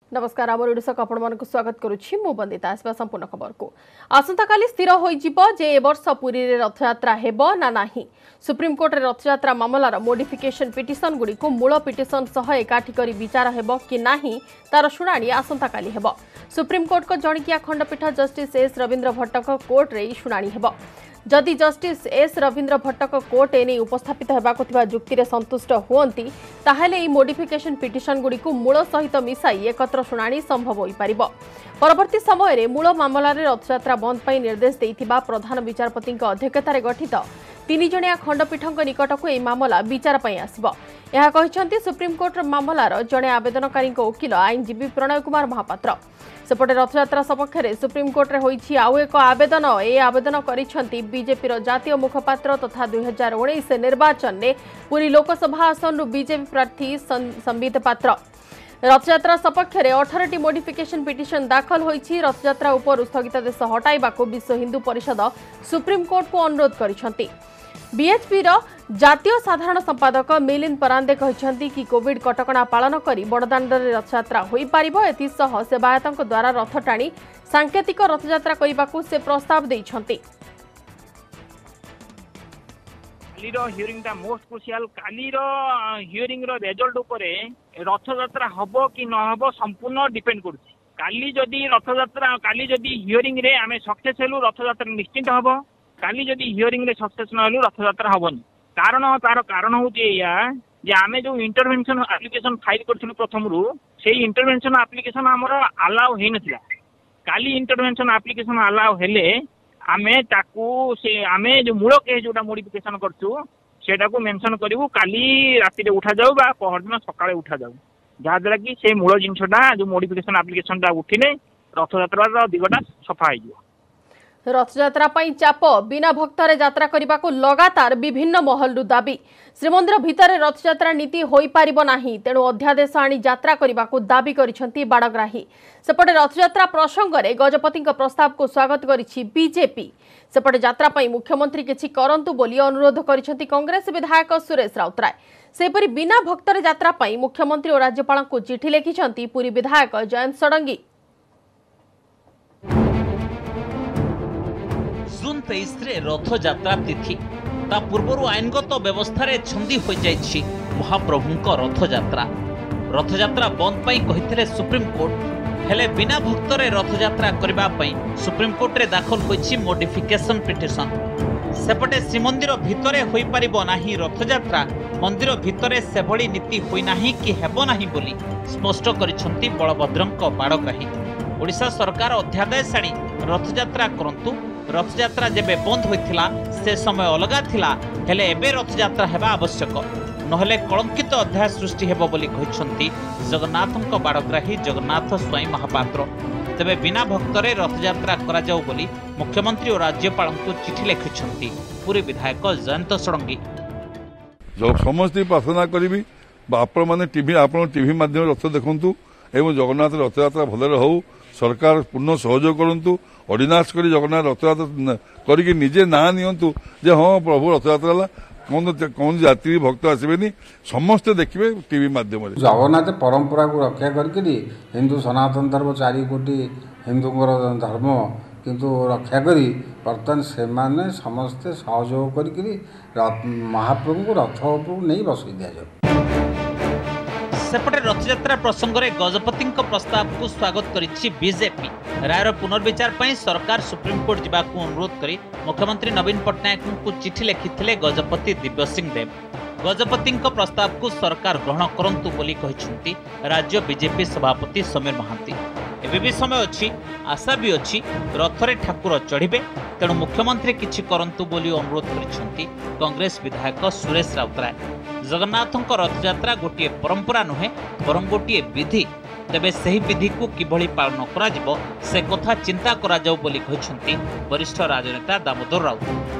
नमस्कार आम ओडिशा आपण मानक स्वागत करुछि मु बंदिता आसवा संपूर्ण खबर को आसंता काली स्थिर होइजिबो जे ए वर्ष पुरी रे रथयात्रा हेबो ना नाही। सुप्रीम कोर्ट रे रथयात्रा मामलार मोडिफिकेशन पिटिशन गुडी को मूल पिटिशन सह एकाठी करी विचार हेबो कि नाही तार शुणाणी आसंता काली हेबो। सुप्रीम कोर्ट को जणिकिया खंडपीठ जस्टिस एस रविंद्र भट्टक कोर्ट रे शुणाणी हेबो। जदि जस्टिस एस रविंद्र भट्टक कोर्ट एने उपस्थापित होगा जुक्ति रे संतुष्ट हुअंती ताहेले ई मोडिफिकेशन पिटिशन गुडी को मूल सहित मिसाई एकत्र शुणाणी संभव होई परिबो। परवर्ती समय रे मूल मामला रे रथयात्रा बंद पई निर्देश देइथिबा प्रधान विचारपति अध्यक्षतार गठित 3 जणिया खंडपीठक निकटक ए मामला विचार पई आसिबो। यह कहिसंती सुप्रीम कोर्ट मामलार जणे आवेदनकारी वकील आईनजीवी प्रणय कुमार महापात्र। सेपटे रथयात्रा सपक्ष में सुप्रीम कोर्ट रे होईछि आउ एक आवेदन। ए आवेदन करिसेंती बीजेपी जातीय मुखपात्र तथा 2019 निर्वाचन में पुरी लोकसभा आसन बीजेपी प्रार्थी संबित पात्र। रथयात्रा सपक्ष में 18टी मोडिफिकेशन पिटिशन दाखल होईछि। रथयात्रा उपर स्थगितादेश हटाइबाकू विश्व हिंदू परिषद सुप्रीम कोर्ट को अनुरोध करिसेंती। बीएचपी जातीय साधारण संपादक मिलिंद परांदे कहते कि कोविड कटकणा पालन कर बड़दाण्ड रथयात्रा हो पारिबो। एथिसह सेवायतों द्वारा रथ टाणी सांकेतिक रथयात्रा करने से प्रस्ताव देइछंती। हियरिंग टा मोस्ट क्रुशियल कालीर हियरिंग रो रिजल्ट उपरे रथयात्रा हबो कि न हबो संपूर्ण डिपेंड करूछि। काली जदी रथयात्रा काली जदी हियरिंग रे आमे सक्सेस हेलु रथयात्रा निश्चित हबो। काली जदी हियरिंग रे सक्सेस न हेलु रथयात्रा हबोनी। कारण तार कारण होउछि या जे आमे जो इंटरवेंशन एप्लीकेशन फाइल करथिलु प्रथम रु सेही इंटरवेंशन एप्लीकेशन हमर अलाउ हे नथिला। काली इंटरवेंशन एप्लीकेशन अलाउ हेले आमे ताकू से आमे जो मूल केस जोटा मॉडिफिकेशन करछु सेटा को मेंशन करिवु काली राति रे उठा जाऊ बा पहरदिन सकाळे उठा जाऊ जहा द्वारा कि से मूल जिनसटा जो मॉडिफिकेशन एप्लीकेशन टा उठिने रथयात्रा दिगटा सफा हो जाऊ। रथयात्रा पई चाप बिना भक्तरे यात्रा करने को लगातार विभिन्न महलु दाबी। श्रीमंदिर भितर रथयात्रा नीति होई पारिबो नाही तेणु अध्यादेश आनी यात्रा करने को दाबी करिसेंती बाड़ग्राही। सेपटे रथयात्रा प्रसंग में गजपति प्रस्ताव को स्वागत करिछि बीजेपी। सेपटे यात्रा पई मुख्यमंत्री किछि करंतु बोली अनुरोध करिसेंती कांग्रेस विधायक सुरेश राउतराय। सेपरि बिना भक्तरे यात्रा पई मुख्यमंत्री और राज्यपाल को चिठी लिखिसेंती पुरी विधायक जयंत षडंगी। जून 23 रथयात्रा तिथि ता पूर्वर आईनगत व्यवस्था छंदी हो जाइछि महाप्रभुंक रथयात्रा। रथयात्रा बंद पाई कहिथिले सुप्रीम कोर्ट हेले बिना भक्तरे रथयात्रा करबा पई सुप्रीम कोर्ट रे दाखल होइछि मोडिफिकेशन पिटिशन। सेपटे श्रीमंदिर भितरे होई पारिबो नाही रथयात्रा मंदिर भितरे सेभली नीति होई नाही कि हेबो नाही बोली स्पष्ट करिसंती बलभद्रंक बाड़ग्राही। ओडिशा सरकार अध्यादेश आनी रथयात्रा करंतु रथयात्रा जेबे बंद होइथिला से समय अलगा थिला हेले एबे रथयात्रा हेबा आवश्यक नहले कलंकित अध्याय सृष्टि हेबो बोली कहिसंती जगन्नाथंक बाड़ग्राही जगन्नाथ स्वाई महापात्र। तेबे बिना भक्तरे रथयात्रा करा जाऊ बोली मुख्यमंत्री और राज्यपाल को चिठी लिखिसंती पुरी विधायक जयंत षडंगी। जब समस्त प्रार्थना करी आपण मैंने टीवी माध्यम रथ देखु एवं जगन्नाथ रथयात्रा भलरे हो सरकार पूर्ण सहयोग करूँ ऑर्डिनांस करी जगन्नाथ रथयात्रा करके निजे ना नियंतु जे हाँ प्रभु रथयात्रा कौन जाति भक्त आसबेनी समस्ते देखिए टीवी माध्यम जगन्नाथ परंपरा को रक्षा करके हिंदू सनातन धर्म 4 कोटी हिंदू धर्म किंतु रक्षा करी बर्तमान से माने समस्ते सहयोग करके महाप्रभु को रथ नहीं बसई दि जाए। सेपटे रथयात्रा प्रसंग में गजपति प्रस्ताव को स्वागत करिछि बीजेपी। रायर पुनर्विचार पर सरकार सुप्रीम कोर्ट जावाक अनुरोध करी मुख्यमंत्री नवीन पट्टनायक को चिठी लिखिथिले गजपति दिव्य सिंह देव। गजपति प्रस्ताव को सरकार ग्रहण करंतु बोली कहिसंती राज्य बीजेपी सभापति समीर महांती। एबे भी समय अच्छी आशा भी अच्छी रथरे ठाकुर चढ़िबे तेणु मुख्यमंत्री किछि करंतु बोली अनुरोध करिसंती कांग्रेस विधायक सुरेश राउतराय। जगन्नाथंक रथयात्रा गोटे परंपरा नुहे बरं गोटे विधि तेबे सही विधि को किभली पालन करा जिवो से कथा चिंता करा जाऊ बोली कहिसंती वरिष्ठ राजनेता दामोदर राउत।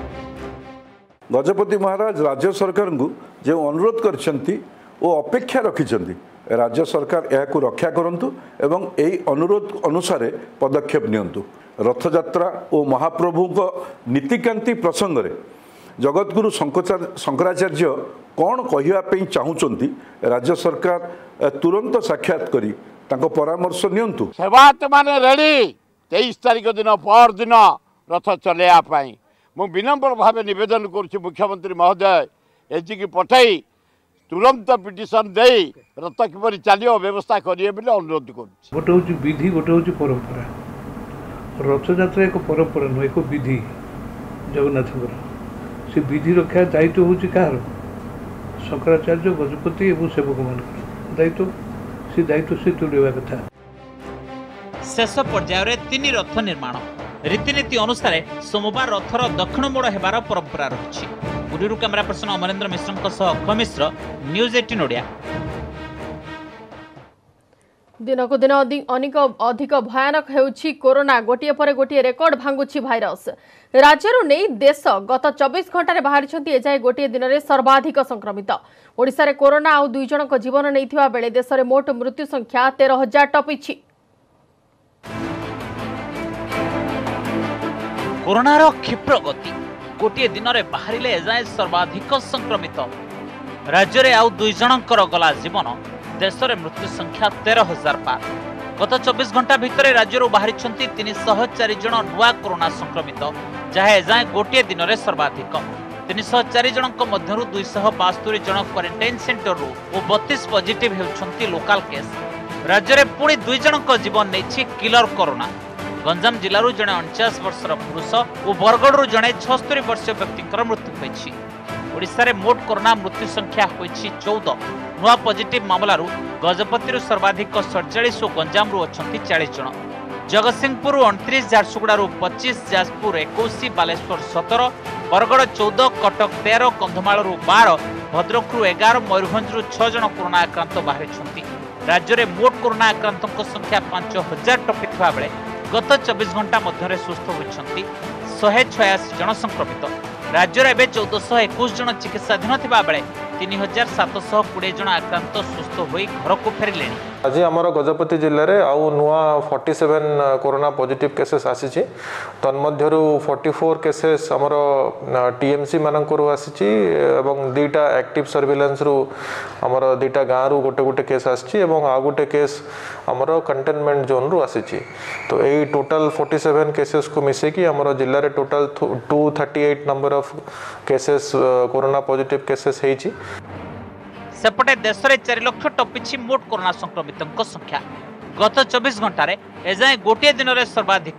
गजपति महाराज राज्य सरकार को जो अनुरोध करछंती ओ अपेक्षा रखिछंती राज्य सरकार यह रक्षा करंतु एवं यही अनुरोध अनुसार पदक्षेप नियंतु। रथयात्रा और महाप्रभु को नीतिकांति प्रसंग में जगतगुरु शंकराचार्य कौन कहवाई चाहूँगी राज्य सरकार तुरंत साक्षात करी तांको परामर्श नियंतु। सेवायत माने रेडी 23 तारिख दिन पर दिन रथ चलैया मु विनम्र भाव निवेदन करुच्ची मुख्यमंत्री महोदय एजी की पठाई तुरंत पिटिशन दे रथ किपरि चलियो व्यवस्था करिए बोले अनुरोध करुच्ची। गोटे हूँ विधि गोटे हूँ परंपरा। रथयात्रा एक परंपरा नुह एक विधि जगन्नाथ से विधि रक्षा दायित्व हूँ कहार शंकराचार्य गजपति और सेवक मान दायित्व से दायित्व से तुलवा कथा। शेष पर्यायर 3 रथ निर्माण रीतिनीति अनुसार सोमवार रथर दक्षिण मोड़ हेबार परंपरा रही। Puri camera person Amarendra Mishra Akshay Mishra news 18 Odia. दिन को दिन अधिक भयानक होउछि कोरोना। गोटे पर गोटे रेकर्ड भांगुछि भाइरस। राज्य नहीं देश गत 24 घंटे बाहरी एजाए गोटे दिन में सर्वाधिक संक्रमित। ओडिशा रे कोरोना आउ 2 जन जीवन नहीं बेले देश में मोट मृत्यु संख्या 13,000 टपिछि। कोरोनार क्षिप्र गति गोटे दिन में बाहर एजाए सर्वाधिक संक्रमित। राज्य में आउ 2 जनकर गला जीवन। देश में मृत्यु संख्या 13,000 पार। गत 24 घंटा भितर राज्य बाहरी 304 जन नुआ कोरोना संक्रमित जहाँ एजाए गोटे दिन में सर्वाधिक। 304 जन मध्य 272 जन क्वारंटाइन सेंटर और 32 पॉजिटिव होती लोकाल केस। राज्य में पुणी 2 जन जीवन नहीं किलर कोरोना। गंजाम जिलूर जड़े 49 वर्षर पुरुष और बरगढ़ जड़े 76 वर्षीय व्यक्ति मृत्यु होती। ओडिशा रे मोट कोरोना मृत्यु संख्या होईछि 14। नुआ पॉजिटिव मामलारू गजपति सर्वाधिक 47 और गंजाम 40 जन। जगतसिंहपुर 29, झारसुगुड़ा 25, जाजपुर 21, बालेश्वर 17, बरगढ़ 14, कटक 13, कंधमाल 12, भद्रक 11, मयूरभंज 6 जन कोरोना आक्रांत बाहरी। राज्य में मोट कोरोना आक्रांतों संख्या 5,000 टपिथिबा बेले गत 24 घंटा मध्य सुस्थ होती 186 जन संक्रमित। राज्य में 1421 जन चिकित्साधीन थिबा बेले 3,720 जन आक्रांत सुस्थ होई घर को फेरिले। आज आमर गजपति जिले में आउ नुआ 47 कोरोना पॉजिटिव केसेस आसी। तन्मध्यरु 44 केसेस आमर टीएमसी मानकरू आसी एवं 2टा एक्टिव सर्विलेंस रु आमर 2टा गाँव रु गोटे गोटे केस आसी एवं आ गोटे केस आमर कंटेनमेंट जोन रु आसी। तो यही टोटल 47 केसेस को मिसेकी आमर जिले में total 238 number of cases corona positive cases हेची। सेपटे देश में 4 लाख टपिछि मोट कोरोना संक्रमितों संख्या। गत 24 घंटे एजाए गोटे दिन में सर्वाधिक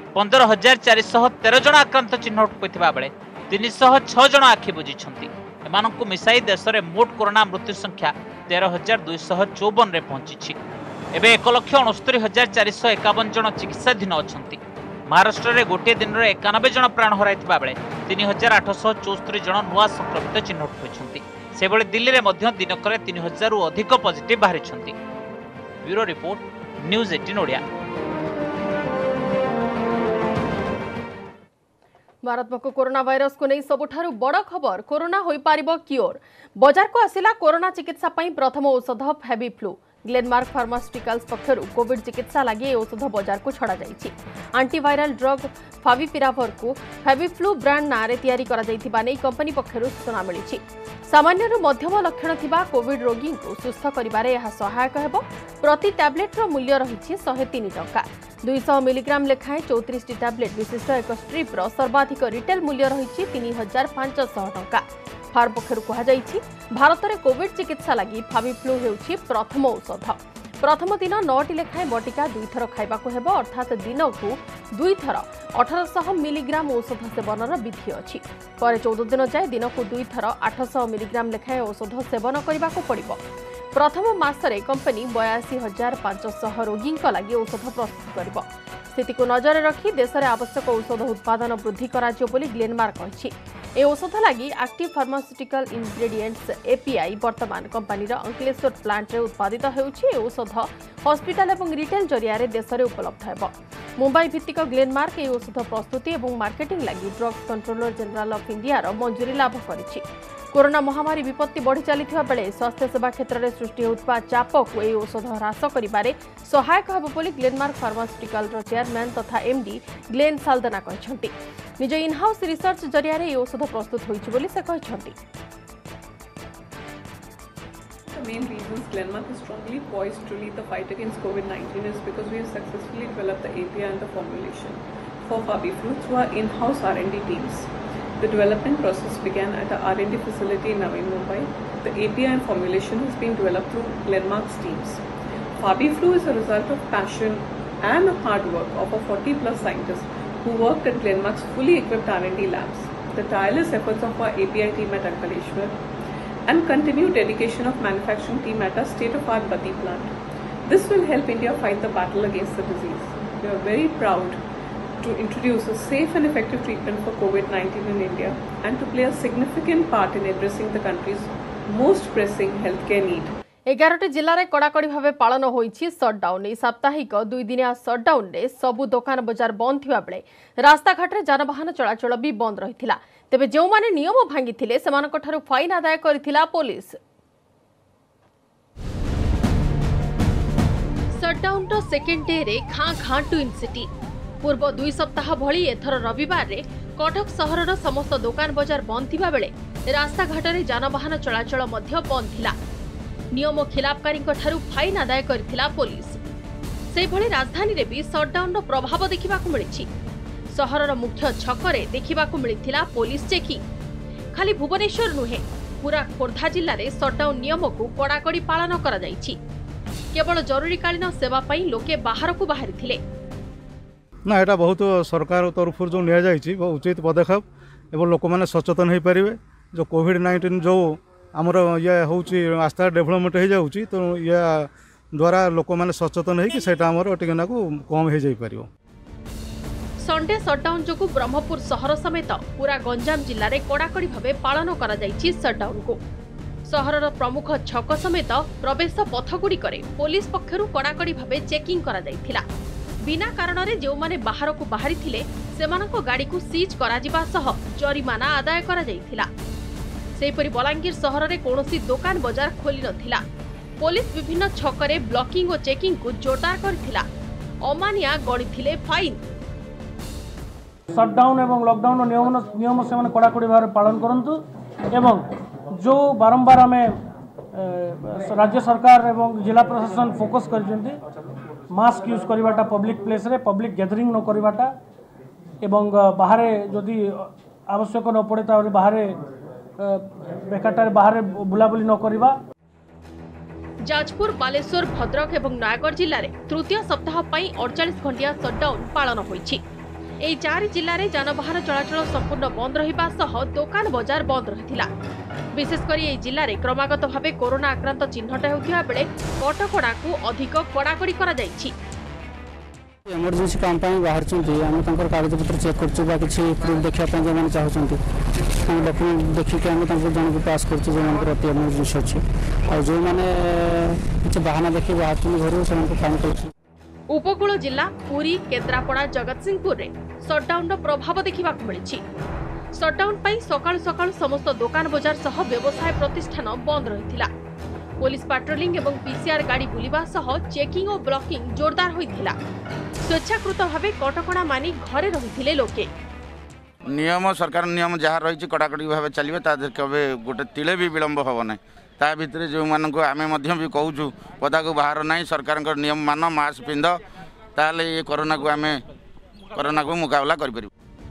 15,413 जन आक्रांत चिन्हट होता बेले 306 जन आखि बुझी। एमानंकु मिसाई देश में मोट कोरोना मृत्यु संख्या 13,254 रे पहुंची। एबे 1,69,451 जन चिकित्साधीन अच्छा। महाराष्ट्र में गोटे दिन में 91 जन प्राण हराई बेले 3,874 जन नुआ संक्रमित चिन्हट होती। से बड़े दिल्ली में दिनक 3,000 रु अधिक पॉजिटिव बाहरी। Bureau report news 18 Odia. मारात्मक कोरोना वायरस को नहीं सबुठारु बड़ खबर कोरोना होई पारिबो क्योर। बाजार को आसिला कोरोना चिकित्सा पई प्रथम औषध फेविफ्लू। ग्लेनमार्क फार्मास्यूटिकल्स पक्षर कोविड चिकित्सा लगी औषध बाजार को छड़ा जाइछि। एंटीवायरल ड्रग फाविपिरावर को फेविफ्लू ब्रांड नारे तैयारी करा जाइथिबा नै कंपनी पक्षर सूचना मिलिछि। सामान्य मध्यम लक्षण थिबा कोविड रोगी को सुस्थ करिबारे यह सहायक हेबो। प्रति टैबलेट रो मूल्य रहिछि 103 टंका। 200 मिलीग्राम लेखाएं 34 टैबलेट विशिष्ट एक स्ट्रिप रो सर्वाधिक रिटेल मूल्य रहिछि 3,500 टंका। फार्म पक्षर कहुଯାଇଛି भारत में कोविड चिकित्सा लगी फाविफ्लू हेउछि प्रथम औषध। प्रथम दिन 9टी लेखाएं बटिका 2 थर खाइबाकू हेबो अर्थात दिन को 2 थर 1800 मिलीग्राम औषध सेवनर विधि अछि। पर 14 दिन जाए दिन को 2 थर 800 मिलीग्राम लेखाएं औषध सेवन करबाकू पड़िबो। प्रथम मासरे कंपनी 82,500 रोगी लगी औषध प्रस्तुत करिबो। स्थिति को नजर रखी देश में आवश्यक औषध उत्पादन वृद्धि कराजियो बोली ग्लेनमार्क कहिछि। ए औषध लगी एक्टिव फार्मास्यूटिकल इंग्रेडिएंट्स एपीआई वर्तमान कंपनी अंकलेश्वर प्लांट रे उत्पादित होउछि। ए औषध हॉस्पिटल एवं रिटेल जरिया रे देश में उपलब्ध हेबो। मुंबई भित्तिक ग्लेनमार्क ए औषध प्रस्तुति एवं मार्केटिंग लगी drugs controller general of India रो मंजूरी लाभ करिछि। कोरोना महामारी विपत्ति बढ़ी चलिथिबा बेले स्वास्थ्य सेवा क्षेत्र में सृष्टि होउतबा चाप को ए औषध ह्रास करिबारे सहायक हेबो बोली ग्लेनमार्क फार्मास्यूटिकल रो चेयरमैन तथा एमडी ग्लेन साल्दना कहिसंती। निज इनहाउस रिसर्च जरिया रे औषध प्रस्तुत होइछि बोली से कहिसंती। main reasons Glenmark is strongly poised to lead the fight against COVID-19 is because we have successfully developed the API and the formulation for FabiFlu through our in-house R&D teams. The development process began at our R&D facility in Navi Mumbai. The API and formulation has been developed through Glenmark's teams. FabiFlu is a result of passion and hard work of our 40+ scientists who worked at Glenmark's fully equipped R&D labs. The tireless efforts of our API team at Ankaleshwar and continued dedication of manufacturing team at our state-of-art Bati plant. This will help India fight the battle against the disease. We are very proud to introduce a safe and effective treatment for COVID-19 in India and to play a significant part in addressing the country's most pressing healthcare need. 11 जिले में कड़ाकड़ी भाव पालन होइछि shutdown. साप्ताहिक 2 दिनिया shutdown रे सबु दुकान बजार बंद थिबा बेले रास्ता घाट रे जानवाहन चलाचल भी बंद रहिथिला। तेबे जेउ माने नियम भांगिथिले सेमानक ठारु फाइन आदाय करिथिला पुलिस। सटडाउन रो सेकेंड डे रे खां खां ट्विन सिटी पूर्व 2 सप्ताह भली एथर रविवार रे कटक सहरर समस्त दुकान बजार बंद थिबा बेले रास्ता घाट रे जानवाहन चलाचल मध्य बंद थिला। नियम खिलाफकारी फाइन आदाय करथिला पुलिस। से भली राजधानी रे भी सटडाउन रो प्रभाव देखिबाकू मिलिछि। सहरर मुख्य छकरे देखिबाकू मिलिथिला पुलिस चेकिंग। खाली भुवनेश्वर नुहे पूरा खोर्धा जिल्ला रे सटडाउन नियम को कड़ाकड़ी पालन करा जाइछि। केवल जरूरीकालीन सेवा पई लोके बाहर को बाहरिथिले। ना एटा बहुत सरकार तरफ जो निया जाइछि उचित पदक्षेप एवं लोक माने सचेतन होई परिबे। जो कोविड-19 जो आमर ये हूँ आस्था डेभलपमेंट हो जाऊँगी तो या द्वारा लोक मैंने सचेतन होमर टिकेना कम हो जापर। संडे सटडाउन जो ब्रह्मपुर सहर समेत पूरा गंजाम जिले में कड़ाकड़ी भाव पालन कर सटडाउन को सहरर प्रमुख छक समेत प्रवेश पथगुड़िक पुलिस पक्षर कड़ाकड़ी भाव चेकिंग कर बिना कारण जो माने बाहर को बाहरी गाड़ी को सीज कर जरिमाना आदाय कर सेपरी बलांगीर सहर में कौनसी दुकान बजार खोली नथिला। पुलिस विभिन्न छकरे ब्लॉकिंग और चेकिंग को जोरदार करथिला। अमानिया गणिथिले फाइन। शटडाउन एवं लॉकडाउन नियम से माने कड़ाकड़ी भाव पालन करंतु एवं जो बारंबार आम राज्य सरकार एवं जिला प्रशासन फोकस करछन्ती मास्क यूज करवाटा पब्लिक प्लेस रे पब्लिक गैदरिंग न करवाटा एवं बाहर जदि आवश्यक न पड़े ताबे बाहर बेकाटार बाहर बुलाबुली न करवा। जाजपुर बालेश्वर भद्रक एवं नयगढ़ जिले में तृतीय सप्ताह 48 घंटिया सटडाउन पालन होइछि। एई 4 जिले में जानवाहन चलाचल संपूर्ण बंद रहिबा सह दुकान बजार बंद रहिथिला। विशेषकर एई जिले में क्रमागत भाव कोरोना आक्रांत चिन्हट हेउथिबा बेले कटकड़ा को अधिक कड़ाकड़ी करा जाइछि। इमरजेंसी काम बाहर कागजपत्र चेक कर प्रूफ देखा जो चाहते डॉक्यूमेंट देखिए जन को पास कर अति इमरजेंसी अच्छी और जो मैंने किसी बहाना देखिए बाहर घर से फाइन कर। उपकूल जिला पुरी केन्द्रापड़ा जगतसिंहपुर रे सटडाउन प्रभाव देखा मिली। सटडाउन सकाळु सकाळु समस्त दुकान बजार सह व्यवसाय प्रतिष्ठान बंद रहिथिला। पुलिस पेट्रोलिंग एवं पीसीआर गाड़ी बुलिबा सह चेकिंग और ब्लॉकिंग जोरदार होइथिला। स्वेच्छाकृत भाव कटकणा मानि घरे रहिथिले लोके। नियम सरकार नियम जहाँ रही कड़ाकड़ी भाव चलिए केवे गोटे तिले भी विलंब हम ना ता भितर जो मानक आम भी कहूँ पदा को बाहर ना सरकार नियम मान मास्क पिंध ताले ये कोरोना को मुकाबला कर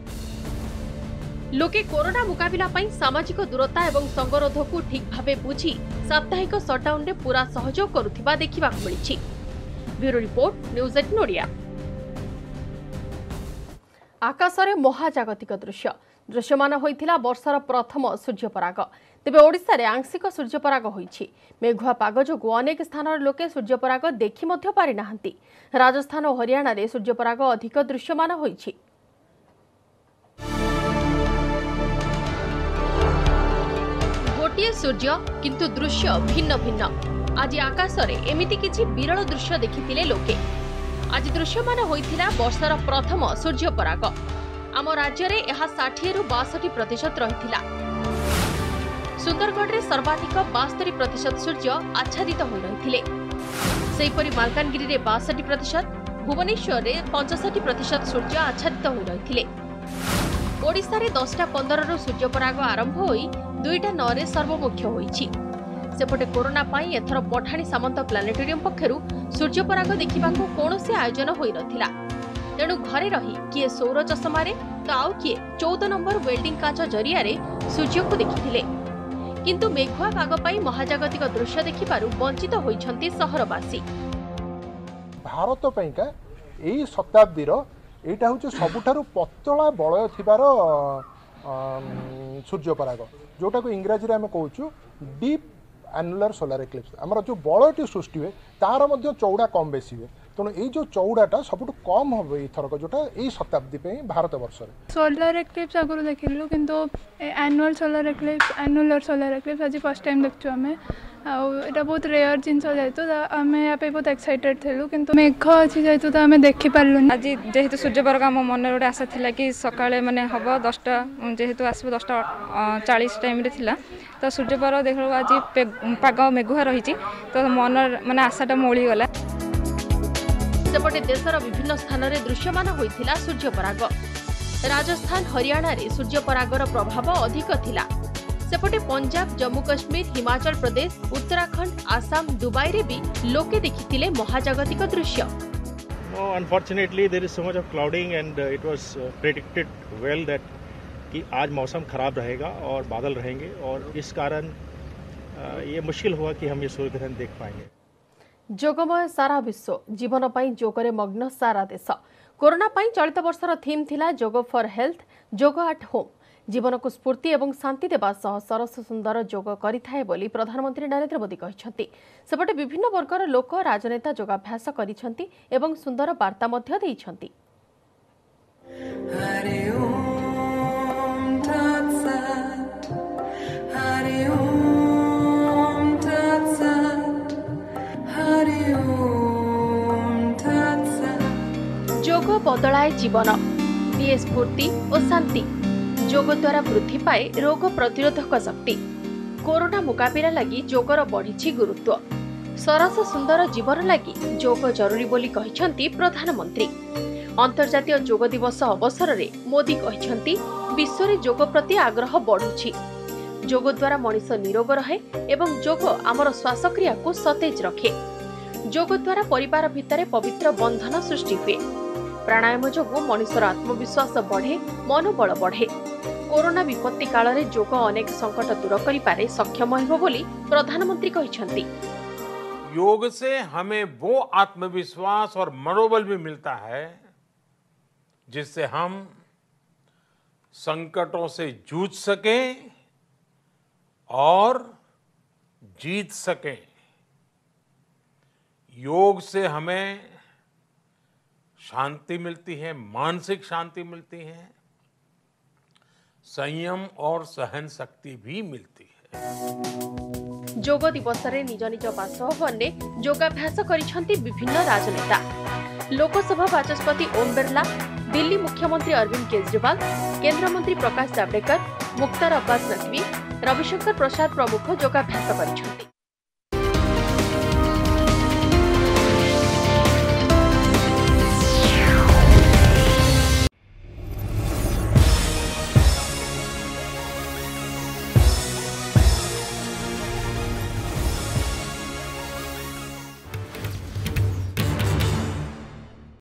लोके कोरोना मुकाबला पई सामाजिक दूरता एवं संगरोध को ठीक भावे बुझी साप्ताहिक सटडाउन रे पूरा सहयोग करुथिबा देखिबा मिलिछि। Bureau report news 18 Odia. आकाशरे महाजागतिक दृश्यमान होइथिला वर्षर प्रथम सूर्यपराग। तेबे ओडिसा रे आंशिक सूर्यपराग होइछि। मेघुआ पाग जोगु अनेक स्थान लोके सूर्यपराग देखि मध्य पारि नाहंती। राजस्थान और हरियाणा रे सूर्यपराग अधिक दृश्यमान होइछि। गोटे सूर्य किंतु दृश्य भिन्न भिन्न। आज आकाश रे एमिति किछि विरल दृश्य देखिथिले लोके। आज दृश्यमान होइथिला वर्षर प्रथम सूर्यपराग। आम राज्य रे यह 60 रु 62% रहिथिला। सुंदरगढ़ रे सर्वाधिक 72% सूर्य आच्छादित हो रहिथिले। सेहिपरि मालकानगिरी रे 62%, भुवनेश्वर रे 65% सूर्य आच्छादित हो रहिथिले। ओडिसा रे 10टा 15 रु सूर्यपराग आरंभ होई 2टा 9 रे सर्वमुख्य होईछि। सेपटे कोरोना पाई एथर पठाणी सामंत प्लानेटोरियम पक्षरु सूर्यपराग देखिबाकू कोनोसी आयोजन होई नथिला। तेणु घरे रही किए सौर चषमारे तो आउ किए 14 नंबर वेल्डिंग काच जरिया सूर्य को देखिथिले। किंतु मेघुआ पाग पाई महाजागतिक दृश्य देखिबारु वंचित होइछंती सहरवासी। भारत पैका एई शताब्दीर एटा होचे सबुठारु पतला बलय थिबार सूर्यपराग जोटा को इंग्राजी रे हम कहूछु डीप एनुलर सोलार एक्लिप्स। आमर जो बलयटी सृष्टि हुए तार मध्य चौड़ा कम बेसी हुए तेणु ये जो चौड़ाटा सब कम हम एथरक जोटा यही शताब्दी भारत वर्ष सोलार एक्लिप्स आगु देखिलु किंतु annual solar eclipse annular solar eclipse आज फर्स्ट टाइम देखछु आमे आउ बहुत रेयर जिनस जेतु आमे या पे बहुत एक्साइटेड थिलु किंतु मेघ अछि जेतु त आमे देखि पारलु आज जेहेतु सूर्यपराग हम मन रे आशा थिला कि सकाळे माने हबो 10टा जेहेतु आसबो 10:40 टाइम रे थिला तो सूर्यपराग देखलु आज पाग मेघुआ रहिछि तो मन माने आशाटा मोळी गला। सेपटे देशर विभिन्न स्थान में दृश्यमान होइथिला सूर्यपराग। राजस्थान हरियाणा रे सूर्यपरागर प्रभाव अधिक थिला। सेपटे पंजाब जम्मू काश्मीर हिमाचल प्रदेश उत्तराखंड आसाम दुबई रे भी लोके देखिथिले महाजागतिक दृश्य। Unfortunately there is so much of clouding and it was predicted well that कि आज मौसम खराब रहेगा और बादल रहेंगे और इस कारण ये मुश्किल हुआ कि हम ये सूर्य ग्रहण देख पाएंगे। जोगमय सारा विश्व जीवन पाई जोगरे मग्न सारा देश। कोरोना पाई चलित वर्षर थीम थिला yoga for health yoga at home. जीवन को स्फूर्ति एवं शांति देवा सह सरस सुंदर जोग करिथाए बोली प्रधानमंत्री नरेंद्र मोदी कहिसंती। सेपटे विभिन्न वर्गर लोक राजनेता योगाभ्यास करिसंती एवं सुंदर वार्ता मध्य देइसंती। जोग बदलाए जीवन दिए स्फूर्ति और शांति। जोग द्वारा वृद्धि पाए रोग प्रतिरोधक शक्ति। कोरोना मुकाबिला लगी जोगर बढ़ी गुरुत्व। सरस सुंदर जीवन लगी जोग जरूरी बोली कहिसंती प्रधानमंत्री। अंतर्जातीय जोग दिवस अवसर में मोदी कहिसंती विश्व में जोग प्रति आग्रह बढ़ुछि। जोग द्वारा मनीष निरोग रहे एवं जोग आमर श्वासक्रिया को सतेज रखे। जोग द्वारा परिवार भितर पवित्र बंधन सृष्टि हुए। प्राणायाम जोगु मनीषर आत्मविश्वास बढ़े मनोबल बढ़े। कोरोना विपत्ति काल रे जोग अनेक संकट दूर करि पारे सक्षम हेबो बोली प्रधानमंत्री कहिसंती। योग से हमें वो आत्मविश्वास और मनोबल भी मिलता है जिससे हम संकटों से जूझ सकें और जीत सकें। योग से हमें शांति मिलती है, मानसिक शांति मिलती है, संयम और सहन शक्ति भी मिलती है। जोग दिवस रे निज निज बासभवन में योगाभ्यास करिसंती विभिन्न राजनेता। लोकसभा बाचस्पति ओम बिरला, दिल्ली मुख्यमंत्री अरविंद केजरीवाल, केंद्र मंत्री प्रकाश जावड़ेकर, मुख्तार अब्बास नकवी, रविशंकर प्रसाद प्रमुख योगाभ्यास करिसंती।